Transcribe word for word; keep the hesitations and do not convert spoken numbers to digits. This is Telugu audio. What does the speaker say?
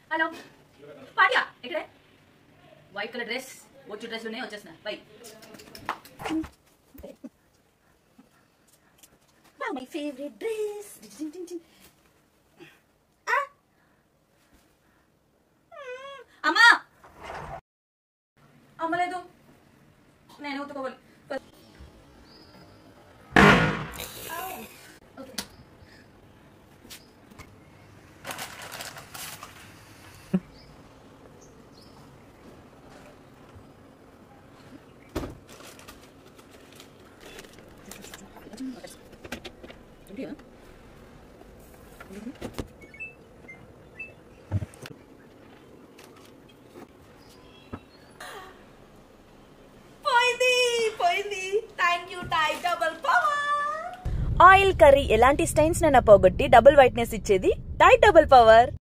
హలో పాటియా ఇక్కడే వైట్ కలర్ డ్రెస్ వచ్చి డ్రెస్లోనే వచ్చేస్తున్నా బై మై ఫేవరెట్ డ్రెస్ అమ్మా అమ్మలేదు నేను ఉతుకోవాలి ఆయిల్ కర్రీ ఎలాంటి స్టైన్స్ నైనా పోగొట్టి డబుల్ వైట్నెస్ ఇచ్చేది టైడ్ డబుల్ పవర్.